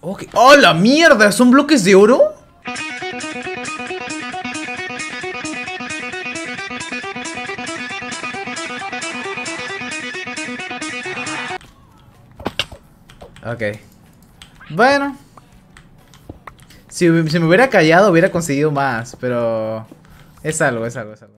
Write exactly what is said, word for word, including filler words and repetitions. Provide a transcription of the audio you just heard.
Ok. ¡Oh, la mierda! ¿Son bloques de oro? Ok. Bueno. Si, si me hubiera callado hubiera conseguido más, pero... Es algo, es algo, es algo.